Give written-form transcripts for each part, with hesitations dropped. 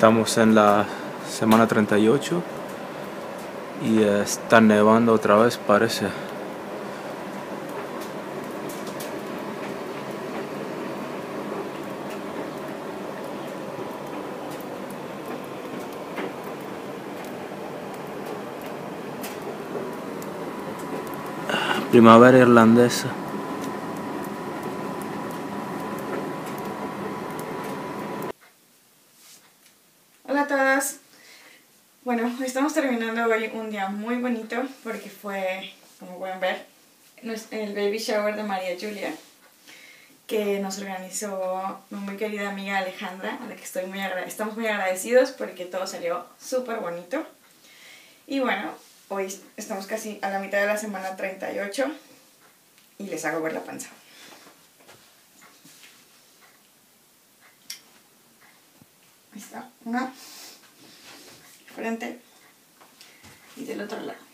Estamos en la semana 38 y está nevando otra vez, parece. Primavera irlandesa. Hola a todas. Bueno, estamos terminando hoy un día muy bonito porque fue, como pueden ver, el baby shower de María Julia, que nos organizó mi muy querida amiga Alejandra, a la que estamos muy agradecidos porque todo salió súper bonito. Y bueno, hoy estamos casi a la mitad de la semana 38 y les hago ver la panza. Ahí está, una frente y del otro lado.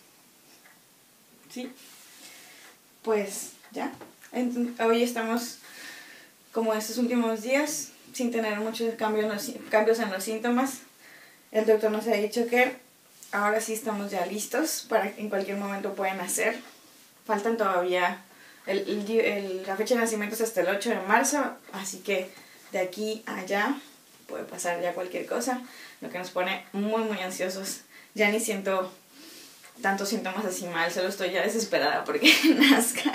¿Sí? Pues ya. Hoy estamos como estos últimos días sin tener muchos cambios en los síntomas. El doctor nos ha dicho que ahora sí estamos ya listos para que en cualquier momento pueden nacer. Faltan todavía, la fecha de nacimiento es hasta el 8 de marzo, así que de aquí a allá puede pasar ya cualquier cosa, lo que nos pone muy muy ansiosos. Ya ni siento tantos síntomas así mal, solo estoy ya desesperada porque nazca.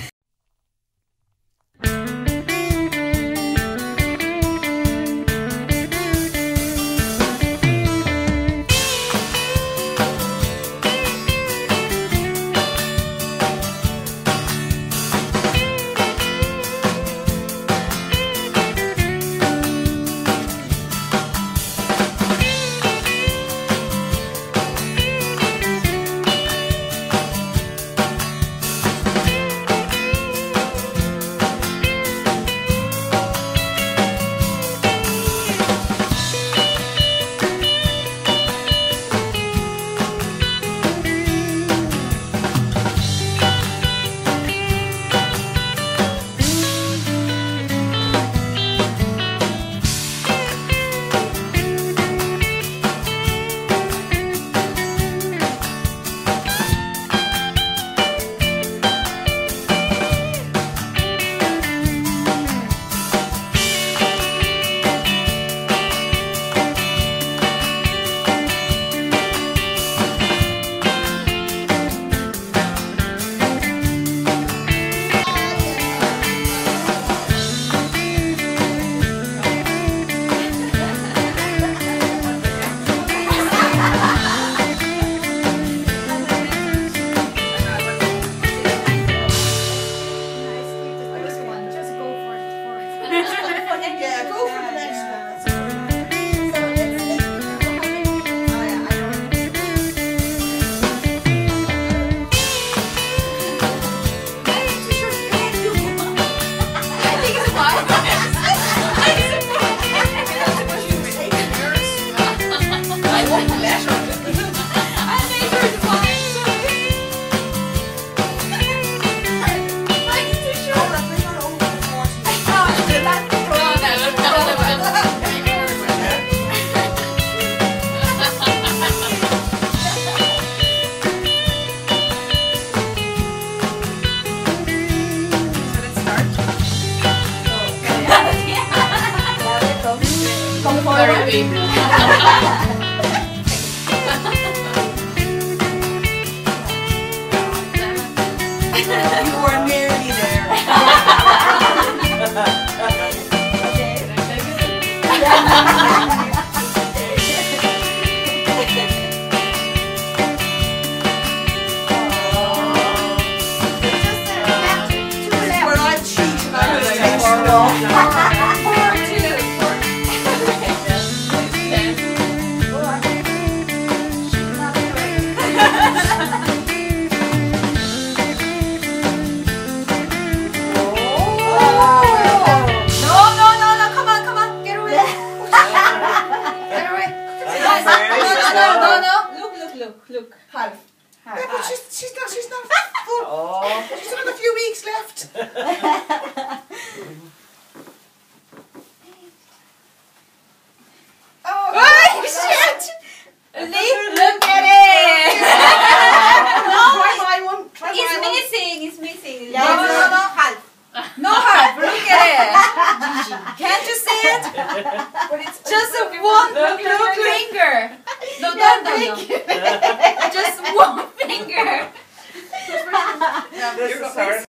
Sorry. You were nearly there. We're not cheating on this next Look. Half. Yeah, but she's not full. Oh. She's still got a few weeks left. Oh, one finger. No, no. Just one finger. This is hard.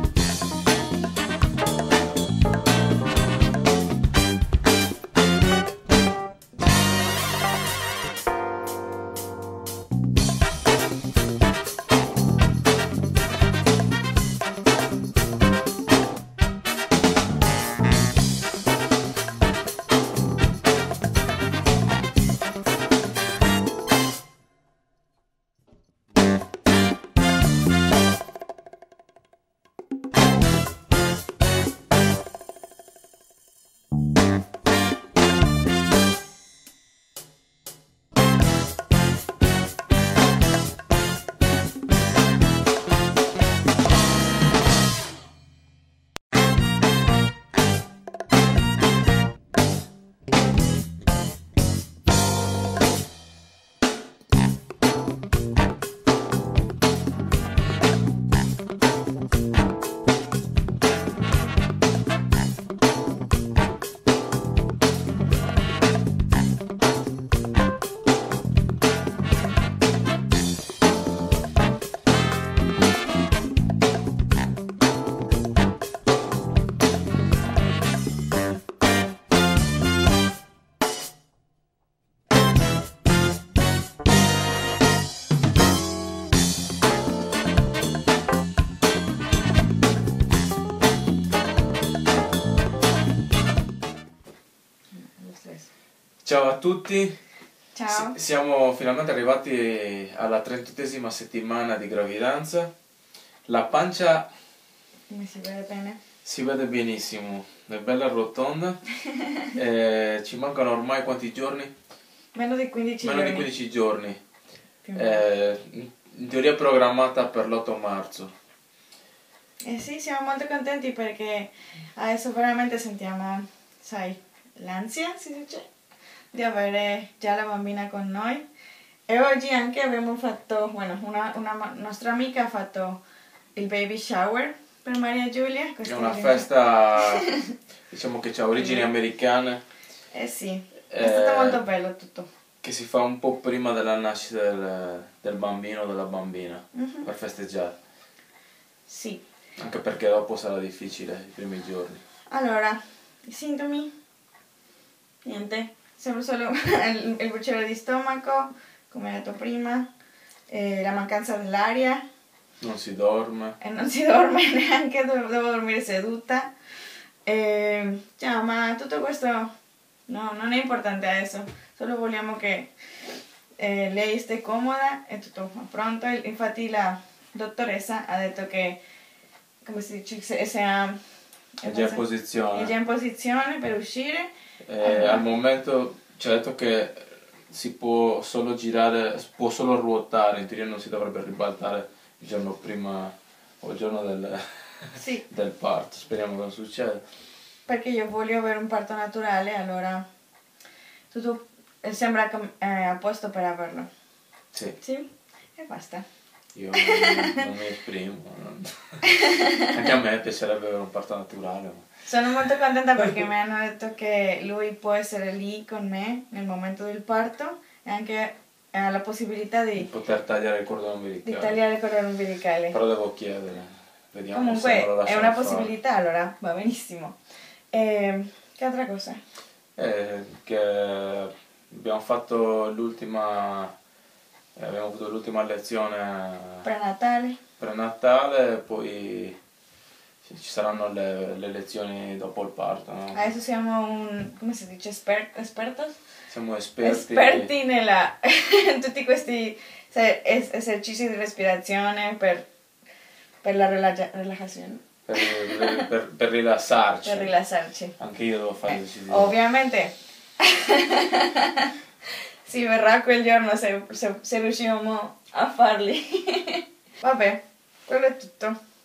Ciao a tutti, Ciao. siamo finalmente arrivati alla 38esima settimana di gravidanza. La pancia Come si vede bene? si vede benissimo, è bella rotonda. Ci mancano ormai quanti giorni? Meno di 15 Meno di giorni. 15 giorni. Più o meno. In teoria programmata per l'8 marzo. Sì, siamo molto contenti perché adesso veramente sentiamo, sai, l'ansia, si dice, di avere già la bambina con noi. E oggi anche abbiamo fatto, bueno, una nostra amica ha fatto il baby shower per Maria Giulia. È una festa, diciamo che ha origini americane, Sì, è stato molto bello tutto. che si fa un po' prima della nascita del bambino o della bambina, Mhm. per festeggiare. Sì. Anche perché dopo sarà difficile i primi giorni. Allora, i sintomi? Niente, sembra solo il bruciore di stomaco, come detto prima, la mancanza dell'aria, Non si dorme. e non si dorme neanche, devo dormire seduta. Già, ma tutto questo no, non è importante adesso, solo vogliamo che lei stia comoda e tutto pronto. Infatti la dottoressa ha detto che, come si dice, È già in è posizione. già in posizione per uscire. Al momento ci ha detto che si può solo girare, può solo ruotare, in teoria non si dovrebbe ribaltare il giorno prima o il giorno Sì, del parto. Speriamo che non succeda. perché io voglio avere un parto naturale, allora tutto sembra a posto per averlo. Sì, Sì? E basta. io non mi esprimo. Anche a me piacerebbe avere un parto naturale. Ma... Sono molto contenta perché mi hanno detto che lui può essere lì con me nel momento del parto e anche ha la possibilità di di poter tagliare il cordone umbilicale. tagliare il cordone umbilicale. Però devo chiedere. Vediamo se Comunque me lo è lasciano una fare. possibilità, allora va benissimo. Che altra cosa? Che abbiamo fatto abbiamo avuto l'ultima lezione Prenatale? prenatale, poi ci saranno le lezioni dopo il parto, no? Adesso siamo come si dice, espertos? Siamo esperti Esperti in tutti questi esercizi di respirazione per la relajazione, per rilassarci. per rilassarci. Anche io devo fare esercizi. Ovviamente si verrà quel giorno se riusciamo a farli. Vabbè, quello è tutto.